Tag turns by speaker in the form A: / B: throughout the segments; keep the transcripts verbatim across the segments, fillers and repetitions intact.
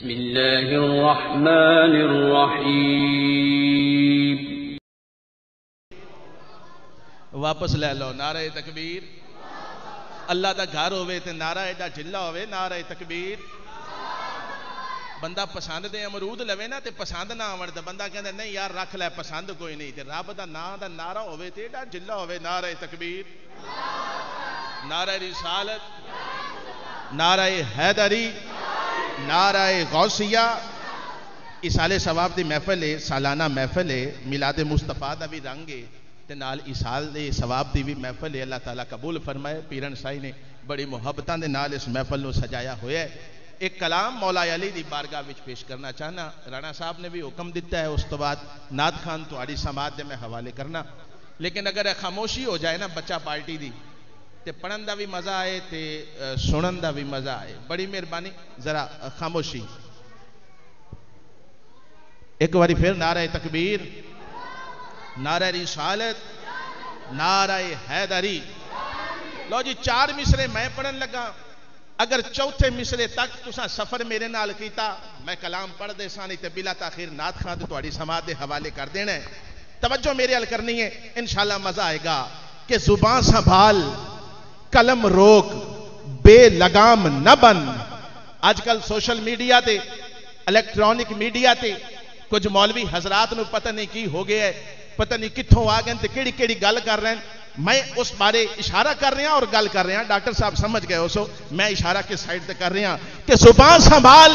A: بسم اللہ الرحمن الرحیم.
B: واپس لے لو نعرہ تکبیر. اللہ دا گھر ہوئے تے نعرہ ایڈا جلا ہوئے نعرہ تکبیر. بندہ پسند دے امرود لوے نا تے پسند نہ آورد بندہ کہندے نہیں یار رکھ لے پسند کوئی نہیں تے رب دا نا دا نعرہ ہوئے تے ایڈا جلا ہوئے نعرہ تکبیر نعرہ رسالت نعرہ حیدری نعرہ غوثیہ. اسال ثواب دی محفل ہے سالانہ محفل ہے میلاد مصطفیٰ دا بھی رنگ ہے تے نال اسال دے ثواب دی بھی محفل ہے. اللہ تعالیٰ قبول فرمائے. پیرن سائی نے بڑی محبتاں دے نال اس محفل نو سجایا ہویا ہے. ایک کلام مولا علی دی بارگاہ وچ پیش کرنا چاہنا. رانا صاحب نے بھی حکم دیتا ہے اس تو بعد نعت خان تہاڈی سماعت دے میں حوالے کرنا. لیکن اگر خاموشی ہو جائے نا بچہ پارٹی دی تے پڑھن دا بھی مزہ آئے تے سنن دا بھی مزہ آئے. بڑی مہربانی ذرا خاموشی. ایک باری پھر نعرہ تکبیر نعرہ رسالت نعرہ حیدری. لو جی چار مصرے میں پڑھن لگا. اگر چوتھے مصرے تک تساں سفر میرے نال کیتا میں کلام پڑھ دے سانی تے بلا تاخیر نعت خان تے تہاڈی سماعت دے حوالے کر دینا ہے. توجہ میرے ال کرنی ہے انشاءاللہ مزہ آئے گا. کہ زبان سنبھال قلم روک بے لگام نہ بن. آج کل سوشل میڈیا تے الیکٹرانک میڈیا تے کچھ مولوی حضرات نو پتہ نہیں کی ہو گیا ہے پتہ نہیں کتھوں آ گئے تے کیڑی کیڑی گل کر رہے ہیں. میں اس بارے اشارہ کر رہے ہیں اور گل کر رہے ہیں. ڈاکٹر صاحب سمجھ گئے اسو میں اشارہ کے سائڈ تے کر رہے ہیں کہ زبان سنبھال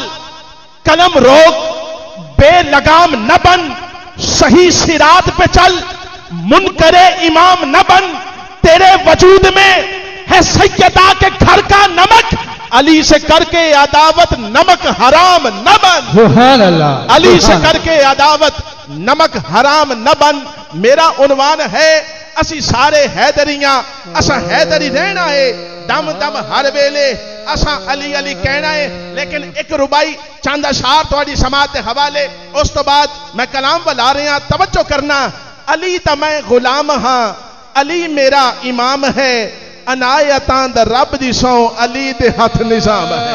B: قلم روک بے لگام نہ بن. صحیح صراط پہ چل منکر امام نہ بن. تیرے وجود میں ہے سیدہ کے گھر کا نمک. علی سے کر کے عداوت نمک حرام نہ بن.
C: سبحان اللہ.
B: علی سے کر کے عداوت نمک حرام نہ بن. میرا عنوان ہے اسی سارے حیدریاں اساں حیدری رہنا ہے دم دم ہر ویلے اساں علی علی کہنا ہے. لیکن ایک ربائی چند اشعار تہاڈی سماعت دے حوالے اس تو بعد میں کلام بلا رہے ہیں. توجہ کرنا. علی تا میں غلام ہاں علی میرا امام ہے. عنایتاں دا رب دی سو علی دے ہاتھ نظام ہے.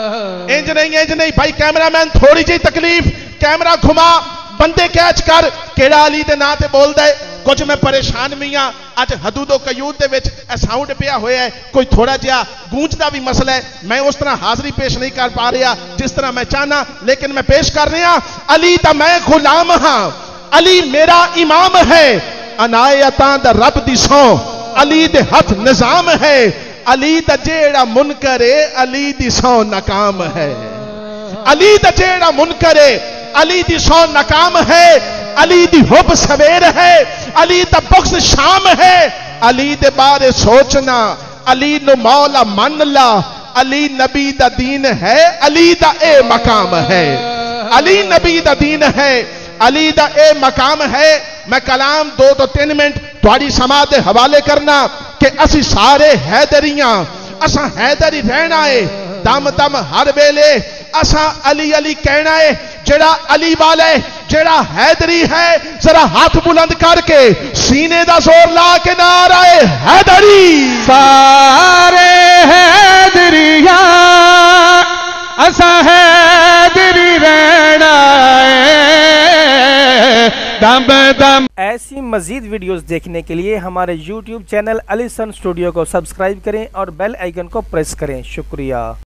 B: انج نہیں انج نہیں بھائی کیمرہ مین تھوڑی جی تکلیف کیمرہ گھما بندے کیچ کر کیڑا علی دے نا تے بول دے. کچھ میں پریشان بھی ہاں اج حدود و قیود دے وچ اے ساؤنڈ پیا ہویا ہے کوئی تھوڑا جہا گونج دا بھی مسئلہ ہے. میں اس طرح حاضری پیش نہیں کر پا رہا جس طرح میں چاہنا لیکن میں پیش کر رہا. علی تا میں غلام ہاں علی میرا امام ہے. عنایتاں دا رب دی سو علی دے ہاتھ نظام ہے. علی دا جیڑا منکر ہے علی دی سو ناکام ہے. علی دا جیڑا منکر ہے علی دی سو ناکام ہے. علی دی حب سویر ہے علی دا بغض شام ہے. علی دے بارے سوچنا علی نو مولا من لا. علی نبی دا دین ہے علی دا اے مقام ہے. علی نبی دا دین ہے علی دا اے مقام ہے. میں کلام دو تو تین منٹ تہاڈی سماعت دے حوالے کرنا کہ اسی سارے حیدریاں اساں حیدری رہنا ہے دم دم ہر ویلے اساں علی علی کہنا ہے. جڑا علی والا ہے جڑا حیدری ہے ذرا ہاتھ بلند کر کے سینے دا زور لا کے نعرہ حیدری.
C: سارے حیدریاں اساں حیدری رہنا ہے دم دم.
D: ایسی مزید ویڈیوز دیکھنے کے لیے ہمارے YouTube channel Ali sun studio کو سبسکرائب کریں اور بیل آئیکن کو پریس کریں. شکریہ.